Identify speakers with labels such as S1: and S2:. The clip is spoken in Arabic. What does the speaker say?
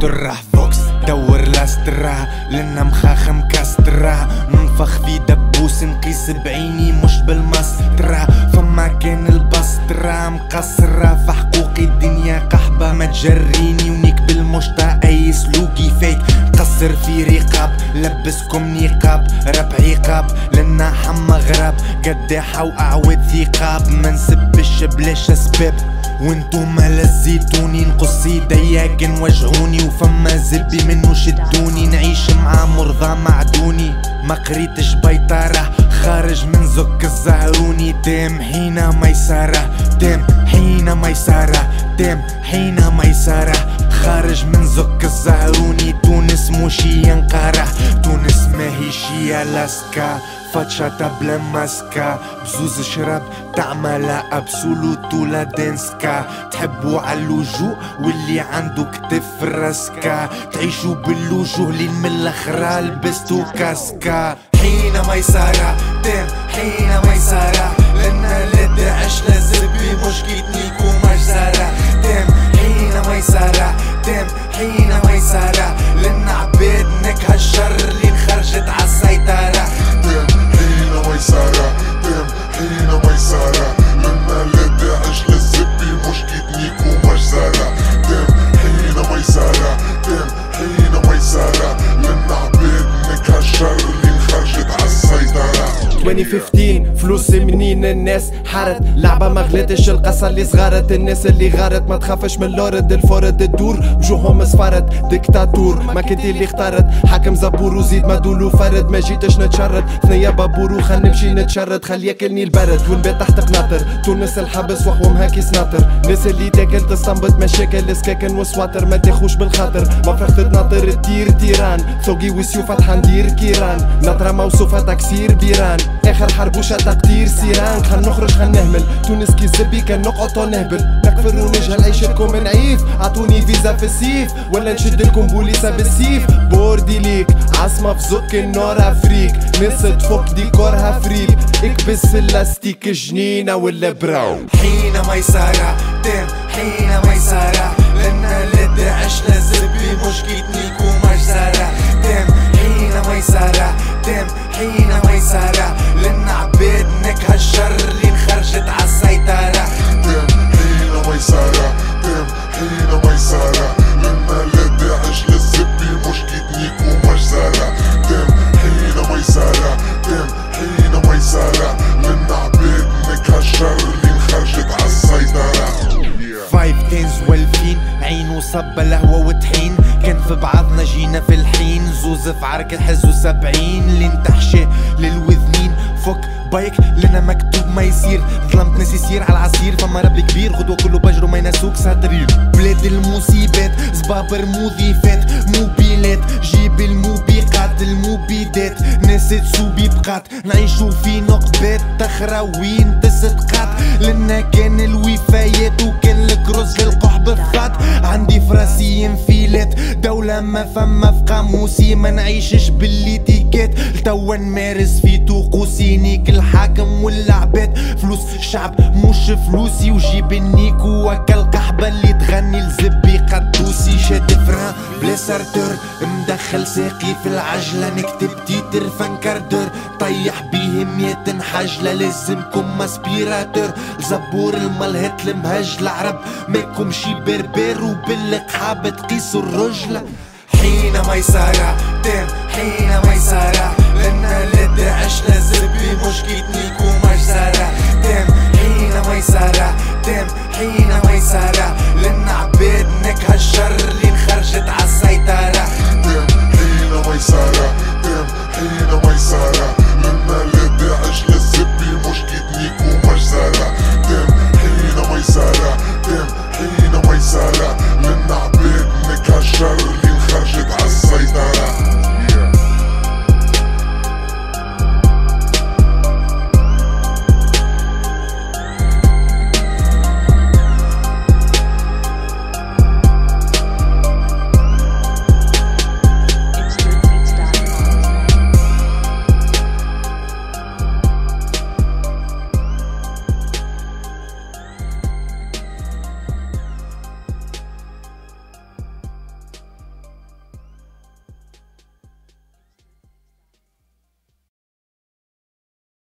S1: ترح فوكس دور لاسترا لنا مخاخ مكسترا ننفخ في دبوس نقيس بعيني مش بالمسطرة فما كان البسطرة مقصرة في حقوقي الدنيا قحبة ما تجريني ونيك بالمشطة اي سلوكي فيك قصر في رقاب لبسكم نقاب رب عقاب لنا حما غراب قداحة واعود ثقاب ما نسبش بلاش اسباب وانتم لزيتوني نقص ايديا كان وجعوني وفما زبي منو شدوني نعيش مع مرضى معدوني ما قريتش بيطارة خارج من زك الزهروني تام حين ميسرة تام حين ميسرة تام حين ميسرة خارج من زك الزهروني تونس موشي ينقرح تونس ماهي شي لاسكا فاتشاتا بلا ماسكا بزوز شراب تعمل ابسولوت ولا دنسكا تحبوا عاللجوء واللي عنده كتف راسكا تعيشوا بالوجوه لين من الاخرى لبستو كاسكا حين ميسرة تام حين ميسرة لنا لا داعش لا زبي مش كيتنيك ومجزرة تام حين ميسرة تام حين ميسرة لنا عباد نكها الشر اللي خرجت عالسيطرة
S2: ميسرة تام حين ميسرة لنا لا داعش للزبي مش كيتنيك ومجزرة تام حين ميسرة تام حين ميسرة لنا عباد نكها الشر اللي خرجت عالسيطرة
S3: 2015 فلوس منين الناس حارت لعبة ما غلاتش القصة اللي صغارت الناس اللي غارت ما تخافش من اللورد الفورد الدور وجوههم صفارت ديكتاتور ما كنتي اللي اختارت حاكم زبور وزيد ما دولو فرد ما جيتش نتشرد ثنيا بابور وخل نمشي نتشرد خلي ياكلني البرد ونبات تحت قناطر تونس الحبس وحوم هاكي سناطر ناس اللي تاكل تستنبط مشاكل سكاكن وسواطر ما تاخوش بالخاطر ما فرحت تناطر التير تيران ثوقي وسيوف فتحة ندير كيران ناطرة موصوفة تكسير بيران اخر حربوشة تقدير سيران خل نخرج خل نهمل تونس كي زبي كان نقعد ونهبل نكفر ونجهل عيشتكم نعيف عطوني فيزا في السيف ولا نشدلكم بوليسة بالسيف بوردي ليك عاصمة في زك النور افريك ناس تفك ديكورها فريب اكبس اللاستيك جنينة ولا براو
S1: حين ميسرة تام حين ميسرة لنا لا داعش لا زبي مش كيتنيك ومجزرة تام حين ميسرة تام حين ميسرة لنا عباد نكها الشر اللي خرجت عالسيطرة
S2: تام حين ميسرة تام حين ميسرة لنا لا داعش للزبي مش كيتنيك ومجزرة تام حين ميسرة تام حين ميسرة لنا عباد نكها الشر اللي خرجت عالسيطرة
S1: 5 تنز والفين عين وصب الهوى وطحين كان في بعضنا جينا في الحين زوز في عرك الحزو 70 اللي انتحشي للوذنين فك بايك لنا مكتوب ما يصير ظلمت ناس يصير على العصير فما ربي كبير غدوة كله بجر وما ينسوك ساترين بلاد المصيبات زبابر مضيفات موبيلات جيب الموبقات المبيدات ناس تسوبي بقات نعيشو في نقبات تخراوين تستقات لنا كان الوفايات وكان الكروز للقح بالفات عندي فراسي انفيلات دولة ما فما في قاموسي ما نعيشش بالليتيكات لتوا نمارس في طقوسي نيك الحاكم والعباد فلوس الشعب مش فلوسي وجيب النيكو وكل قحبة اللي تغني لزبي قدوسي شاد فران بلا سارتور مدخل ساقي في العجلة نكتب تيتر فانكاردر طيح بيه 100 حجلة لازمكم اسبيراتور زبور الملهت المهج العرب ماكم شي بربر وبالقحاب تقيسوا الرجلة حين ميسرة تام حين ميسرة لنا لا داعش لا زبي مش كيتنيك ومجزرة تام حين ميسرة تام حين ميسرة لنا عباد نكها الشر